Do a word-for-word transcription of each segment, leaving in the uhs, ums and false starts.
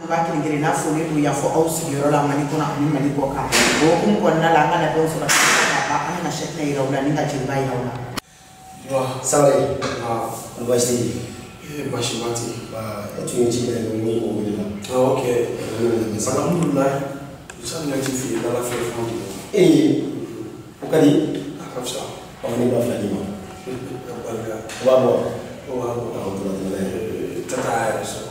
ba kin gire na fo ne do ya fo ausi yoro la mani ko na ni mani ko ka ko kun ko na la ngana don so ba ba an na shekna ira wala ni ga ci ba ira wala wa sawai ah albashi eh bashi mati ba etu yin ci da ni ko ni la ah okay alhamdulillah san na ci fi da la fe fa eh o kadi akafsa o ni ba fa ni ma balga wa bo wa wa tata so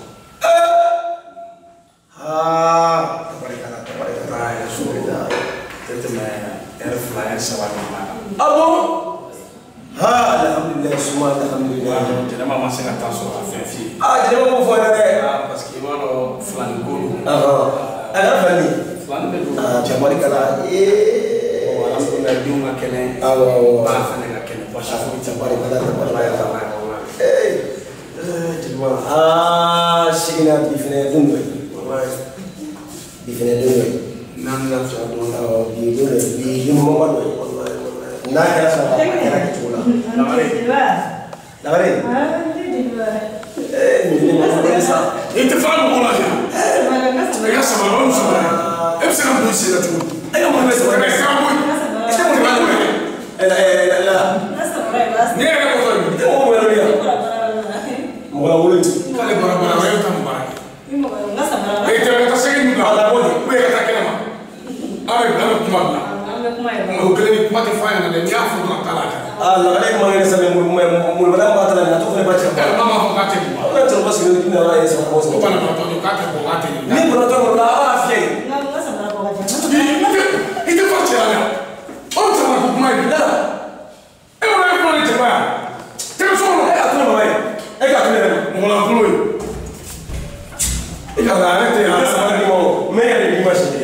ah tabarikala tabarikala tata so tata me air flyer sawani mana abo ha alhamdulillah suma alhamdulillah jena mama senga taso afen fi ah jena mo fo na re ah parce que wano flan golu ah ala fani flan be do ah tabarikala eh alhamdulillah diunga kene ah wa ba fane ga kene ba shafu tabarikala tabarikala eh jilwa ah sigina bi fene dunwe wallahi bi fene dunwe nan la fa do la ah bi dunwe bi yumo ma do wallahi wallahi na ya sa ba ya ki tula la mare la mare eh ni ni ma do sa انت فاهم ولا لا يا سما لون سما امسك ابو سيده انا ما بس انا سامو انت ما تقول لا لا لا ني انا بقول انت مو ولا يا مو ولا ولد قال برا برا وين تم برا انت ما تسكن على بودي وين تكلم انا انا كما هو كلمه ما تفاهم انا يا فضل طلعت اه لا لا ما ينسى مو مو ولا ما طلع لا تفهم باتش ما ما فقعت انا ترى بس من كنا لا يسمع بوس ko bana ko to ka ta ko ate ni ni bro to la afia ite fa chala on ta ma ko mai la e mo na ko ni te ba te so no eh akuna mai eh ka tule mo la kulo e ka la te ya sa ni mo me ya ni ma shi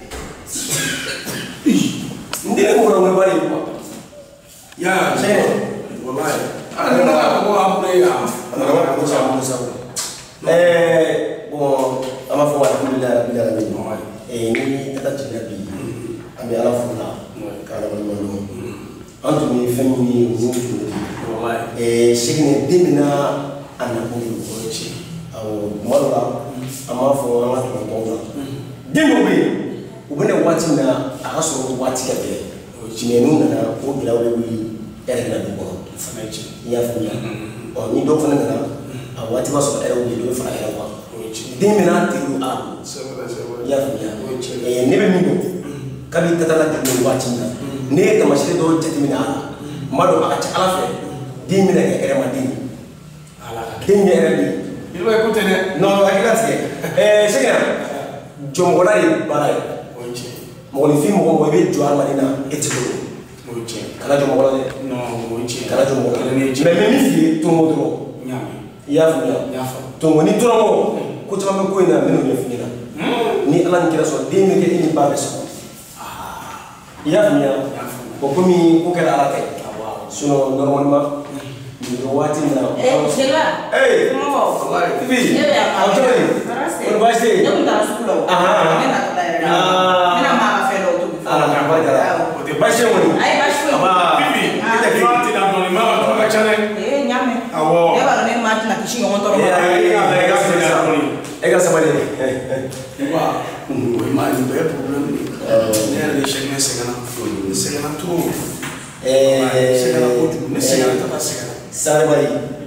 ndi ko ro me bari ko ya sene wallahi ana na ko amre ya ana ko sa mo sa eh bon ama fo alhamdulillah rabbil alamin eh ni tata tilabi ami ala funa kala wal manu antu ni femini wutu wallahi eh shigne dimina anabu ko ci aw malla ama fo ama to ko dimo be ubone wati na akaso wati ka be chinenu na ko bilawe wi ere na dubo fanaji ya fuya o ni do fana na awati baso ere wi do fana ere wa dimina tiru a ya fuya eh nebe mi do kabi tatala de wati na ne ka mashire do jetimina mado aka ala fe dimina ke ere ma dimi ala dimina ere di il va écouter non akila tike eh shekina jomgola ni barai oje mo ni film mo be jo armadina etiko oje kala jomgola ne no oje kala jomgola kala ne me me mi fi to mo dro nyami ya fu ya ya fa to mo ni dro mo ko tama ko ina me no ya fi ni ala ni kila so de me ke ni ba be so ah ya fu ya ko ko mi ko kala ala kai suno normalement ni do wati na eh jela eh mo wallahi bi ya autori ko ba se yo nda sukulo aha ni na ta ira mina ma fa lo tu ala ka ba ta ba se woni ai ba shwe aba bibi ite fati da don ma to ka chane eh nyame awo ya ba ne ma tina kishi ngon toro ya ya ala ga se da don e ga sama de wa o ma ni be problem ni ne le chene se gana ni se gana to eh se gana ko tu ne se gana ta se gana sare bari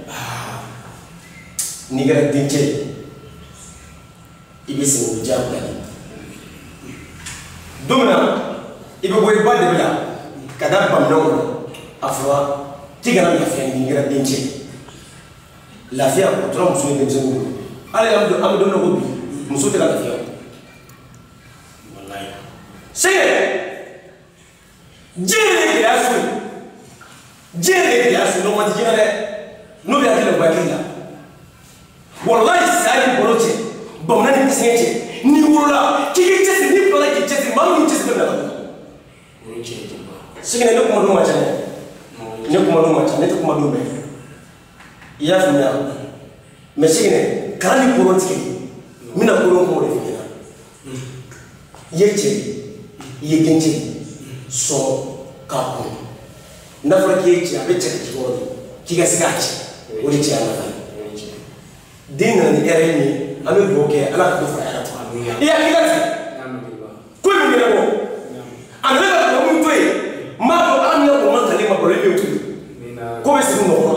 ni gara dinche ibi se jabu ni dumna ibi boy ba de bila kada bam no afwa tigana mi afya ni gara dinche lafiya ko tro muso ni dinche ni ale am do am do no ko muso te la lafiya wallahi sege jere ya su jere ya su no ma jere no bi akile ba kila wallahi sai boloche bomna ni kisenche ni wura kiki chesi ni pala ki chesi mamu ni chesi na oje sege ne ko mo ma chane ne ko mo ma chane to ko mo do be ya fu ya me sege ne kala ni boloche mina ko ko de fina yeche yegenche so ka ko na fara ke ci abe ce ki woni ki ga siga ci woni ci ala fa dinna ni ere ni ame boke ala ko fa iya kilati ko min gele ko ana la ko mun toy ma ko am ya ko man tali ma ko le ko ko be siru no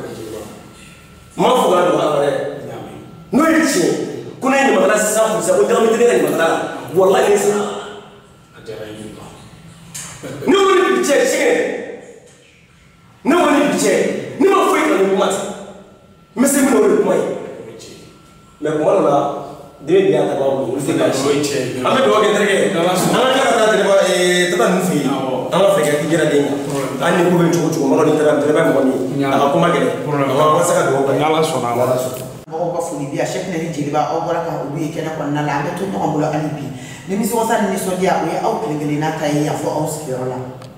ma fo ga do aware no yichi kuna ni magana sa fu sa ko da mi tene ni magana wallahi sa ajara ni ba no ni biche chege no ni biche ni ma fo ka ni mat mese mi no le mai me ko mala de dia ta ba wo ni ka chi ame do ke terke ana ka ta de ba e ta nu fi ana fe ka ti jira de nga ani ko ben chuko chuko mala ni tara tara ba mo ni aka ko magele aka ko saka do ba ala sona ala sona mo ko funi biya shek ne jeli ba o baraka o bi kena ko na la ga to mo ambulo alibi ni mi so sa ni so dia o ya au kengele na kai ya fo au sikiro la